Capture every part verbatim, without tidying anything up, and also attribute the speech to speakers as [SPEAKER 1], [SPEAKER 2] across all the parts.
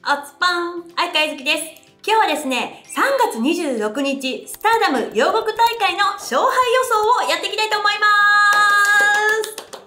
[SPEAKER 1] おつぱん、相川ゆずきです。今日はですね、さんがつにじゅうろくにち、スターダム両国大会の勝敗予想をやっていきたいと思います。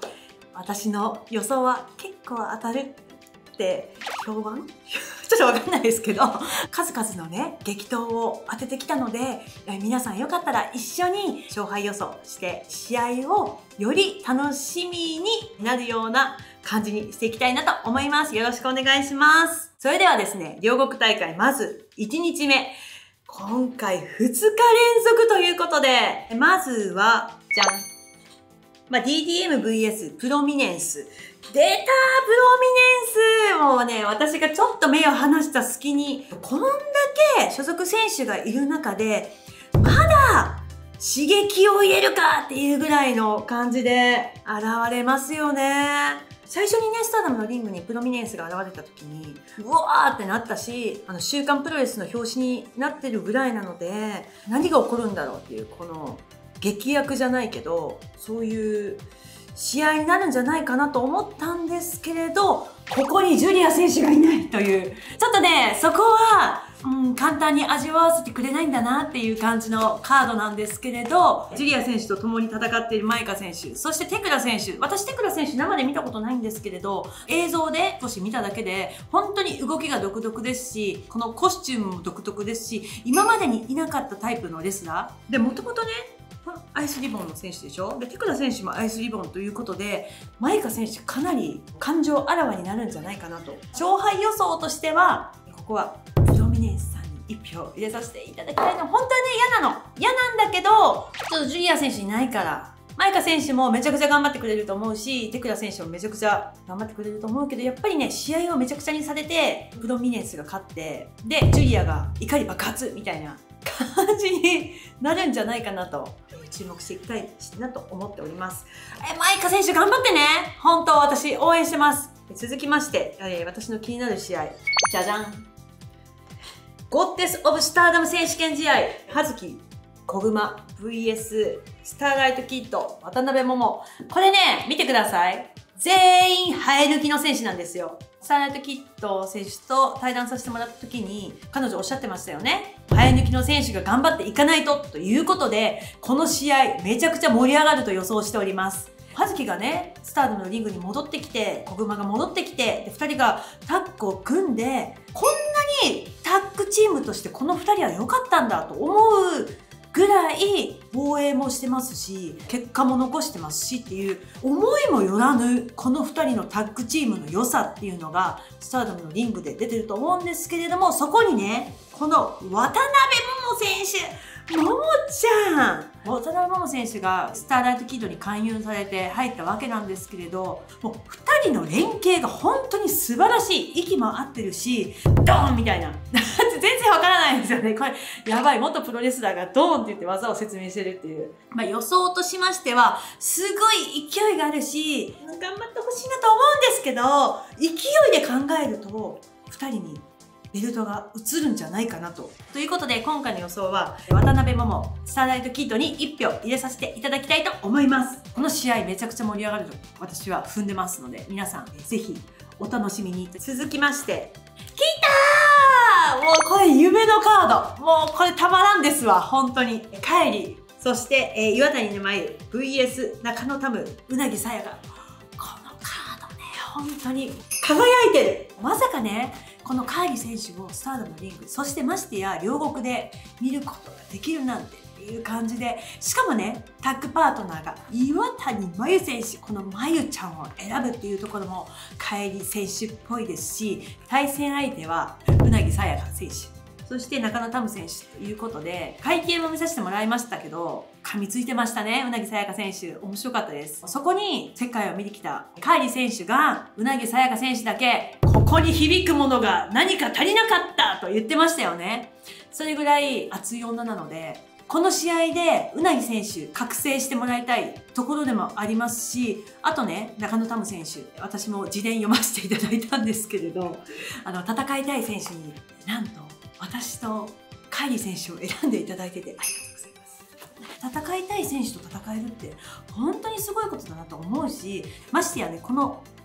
[SPEAKER 1] 私の予想は結構当たるって評判ちょっとわかんないですけど、数々のね、激闘を当ててきたので、皆さんよかったら一緒に勝敗予想して、試合をより楽しみになるような感じにしていきたいなと思います。よろしくお願いします。それではですね、両国大会、まずいちにちめ。今回ふつか連続ということで、まずは、じゃん。まあ、ディーディーエムブイエス プロミネンス。出たー、プロミネンス。もうね、私がちょっと目を離した隙に、こんだけ所属選手がいる中で、まだ刺激を入れるかっていうぐらいの感じで現れますよね。最初にね、スターダムのリングにプロミネンスが現れた時に、うわーってなったし、あの、週刊プロレスの表紙になってるぐらいなので、何が起こるんだろうっていう、この、劇薬じゃないけど、そういう試合になるんじゃないかなと思ったんですけれど、ここにジュリア選手がいないという、ちょっとね、そこは、うん、簡単に味わわせてくれないんだなっていう感じのカードなんですけれど、ジュリア選手と共に戦っているマイカ選手、そしてテクラ選手、私テクラ選手生で見たことないんですけれど、映像で少し見ただけで、本当に動きが独特ですし、このコスチュームも独特ですし、今までにいなかったタイプのレスラー。で、もともとね、アイスリボンの選手でしょ。で、テクラ選手もアイスリボンということで、マイカ選手かなり感情あらわになるんじゃないかなと。勝敗予想としては、ここはプロミネンスさんにいち票入れさせていただきたいの。本当はね、嫌なの。嫌なんだけど、ちょっとジュリア選手いないから、マイカ選手もめちゃくちゃ頑張ってくれると思うし、テクラ選手もめちゃくちゃ頑張ってくれると思うけど、やっぱりね、試合をめちゃくちゃにされて、プロミネンスが勝って、で、ジュリアが怒り爆発みたいな感じになるんじゃないかなと、注目していきたいなと思っております。え、マイカ選手頑張ってね。本当私応援してます。続きまして、えー、私の気になる試合。じゃじゃん。ゴッテス・オブ・スターダム選手権試合。葉月、小熊、ブイエス、スターライト・キッド、渡辺桃。これね、見てください。全員生え抜きの選手なんですよ。スターライト・キッド選手と対談させてもらった時に、彼女おっしゃってましたよね。生え抜きの選手が頑張っていかないと、ということで、この試合、めちゃくちゃ盛り上がると予想しております。葉月がね、スターダムのリングに戻ってきて、小熊が戻ってきて、で、二人がタッグを組んで、こんなにタッグチームとしてこの二人は良かったんだと思うぐらい防衛もしてますし、結果も残してますしっていう、思いもよらぬこのふたりのタッグチームの良さっていうのがスターダムのリングで出てると思うんですけれども、そこにね、この渡辺桃選手、桃ちゃん渡辺桃選手がスターライトキッドに勧誘されて入ったわけなんですけれど、もうふたりの連携が本当に素晴らしい。息も合ってるし、ドーンみたいな。全然わからないんですよね。これ、やばい。元プロレスラーがドーンって言って技を説明してるっていう。まあ予想としましては、すごい勢いがあるし、頑張ってほしいなと思うんですけど、勢いで考えると、ふたりにベルトが映るんじゃないかなと。ということで、今回の予想は、渡辺桃、スターライトキッドにいち票入れさせていただきたいと思います。この試合めちゃくちゃ盛り上がると私は踏んでますので、皆さんぜひお楽しみに。続きまして、来たー！もうこれ夢のカード。もうこれたまらんですわ、本当に。カイリ、そして、えー、岩谷の前、ブイエス、中野タム、うなぎさやが。このカードね、本当に輝いてる。まさかね、このカイリ選手をスターダムのリング、そしてましてや両国で見ることができるなんてっていう感じで、しかもね、タッグパートナーが岩谷真由選手、この真由ちゃんを選ぶっていうところもカイリ選手っぽいですし、対戦相手はうなぎさやか選手、そして中野タム選手ということで、会見も見させてもらいましたけど、噛みついてましたね、うなぎさやか選手。面白かったです。そこに世界を見てきたカイリ選手が、うなぎさやか選手だけ、ここに響くものが何か足りなかったと言ってましたよね。それぐらい熱い女なので、この試合でうなぎ選手覚醒してもらいたいところでもありますし、あとね、中野タム選手、私も自伝読ませていただいたんですけれど、あの、戦いたい選手になんと私とカイリ選手を選んでいただいててありがとうございます。戦いたい選手と戦えるって本当にすごいことだなと思うし、ましてやね、この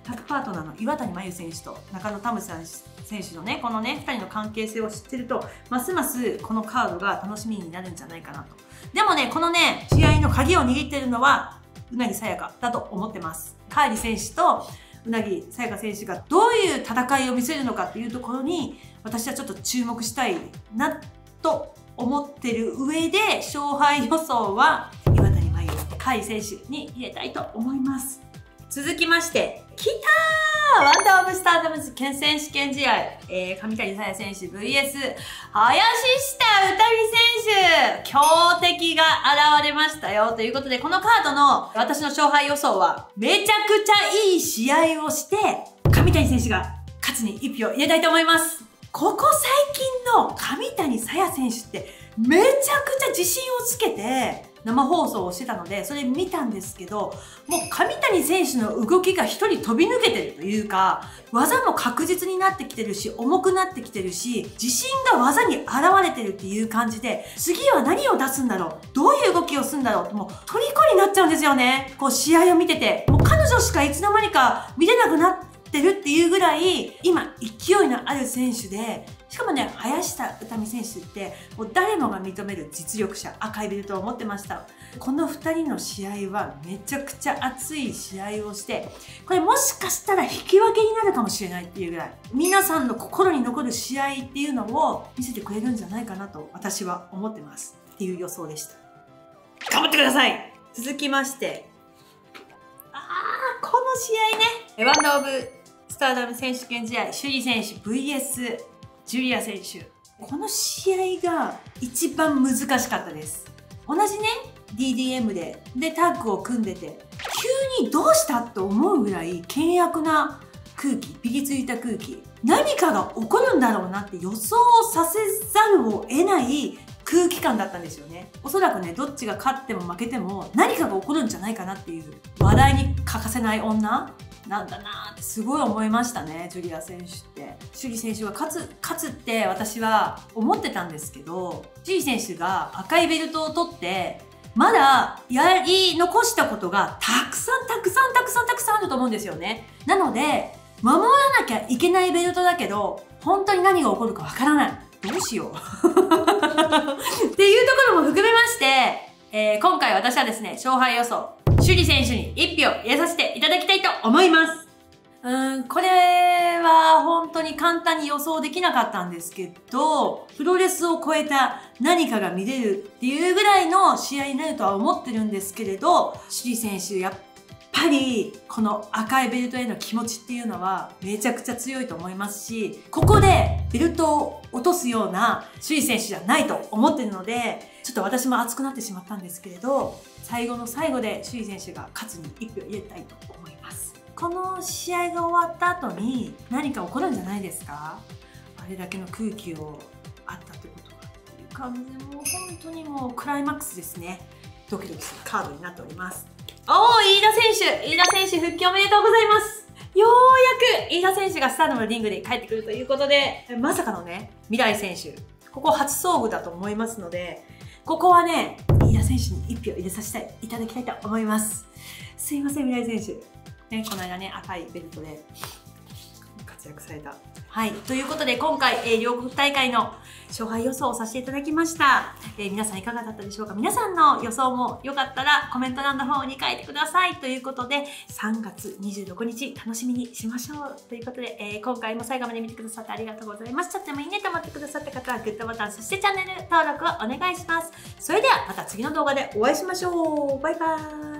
[SPEAKER 1] タッグパートナーの岩谷真由選手と中野タムさん選手のね、このね、ふたりの関係性を知ってると、ますますこのカードが楽しみになるんじゃないかなと。でもね、このね、試合の鍵を握ってるのは、うなぎさやかだと思ってます。カイリ選手とうなぎさやか選手がどういう戦いを見せるのかっていうところに、私はちょっと注目したいなと思ってる上で、勝敗予想は岩谷真由、カイリ選手に入れたいと思います。続きまして、きたーワンダーオブスターダムズ県選手権試合、えー、上谷沙耶選手 ブイエス 林下詩美選手、強敵が現れましたよ。ということで、このカードの私の勝敗予想は、めちゃくちゃいい試合をして、上谷選手が勝つに一票入れたいと思います。ここ最近の上谷沙耶選手って、めちゃくちゃ自信をつけて、生放送をしてたので、それ見たんですけど、もう上谷選手の動きが一人飛び抜けてるというか、技も確実になってきてるし、重くなってきてるし、自信が技に現れてるっていう感じで、次は何を出すんだろう、どういう動きをするんだろうって、もう虜になっちゃうんですよね。こう試合を見てて。もう彼女しかいつの間にか見れなくなってるっていうぐらい、今勢いのある選手で、しかもね、林下詩美選手って、もう誰もが認める実力者、赤いベルトを持ってました。このふたりの試合はめちゃくちゃ熱い試合をして、これもしかしたら引き分けになるかもしれないっていうぐらい、皆さんの心に残る試合っていうのを見せてくれるんじゃないかなと私は思ってます。っていう予想でした。頑張ってください。続きまして、あー、この試合ね、ワンダーオブスターダム選手権試合、朱里選手 ブイエスジュリア選手。この試合が一番難しかったです。同じね、ディーディーエム で、で、タッグを組んでて、急にどうしたと思うぐらい険悪な空気、ピリついた空気、何かが起こるんだろうなって予想させざるを得ない空気感だったんですよね。おそらくね、どっちが勝っても負けても何かが起こるんじゃないかなっていう、話題に欠かせない女なんだなーってすごい思いましたね、ジュリア選手って。朱里選手が勝つ、勝つって私は思ってたんですけど、朱里選手が赤いベルトを取って、まだやり残したことがたくさんたくさんたくさんたくさんあると思うんですよね。なので、守らなきゃいけないベルトだけど、本当に何が起こるかわからない。どうしよう。っていうところも含めまして、えー、今回私はですね、勝敗予想、朱里選手にいち票入れさせていただきたいと思います。うーん、これは本当に簡単に予想できなかったんですけど、プロレスを超えた何かが見れるっていうぐらいの試合になるとは思ってるんですけれど、朱里選手やっぱりこの赤いベルトへの気持ちっていうのはめちゃくちゃ強いと思いますし、ここでベルトを落とすような朱里選手じゃないと思ってるので、ちょっと私も熱くなってしまったんですけれど、最後の最後で朱里選手が勝つにいち票入れたいと思います。この試合が終わった後に何か起こるんじゃないですか？あれだけの空気をあったってことがっていう感じで、もう本当にもうクライマックスですね。ドキドキするカードになっております。おー、飯田選手飯田選手復帰おめでとうございます。ようやく飯田選手がスターダムのリングで帰ってくるということで、まさかのね、未来選手、ここ初遭遇だと思いますので、ここはね、飯田選手にいち票入れさせていただきたいと思います。すいません、未来選手。ね、この間ね、赤いベルトで活躍された。はい。ということで、今回、えー、両国大会の勝敗予想をさせていただきました。えー、皆さんいかがだったでしょうか？皆さんの予想もよかったらコメント欄の方に書いてください。ということで、さんがつにじゅうろくにち楽しみにしましょう。ということで、えー、今回も最後まで見てくださってありがとうございます。とってもいいねと思ってくださった方はグッドボタン、そしてチャンネル登録をお願いします。それではまた次の動画でお会いしましょう。バイバーイ。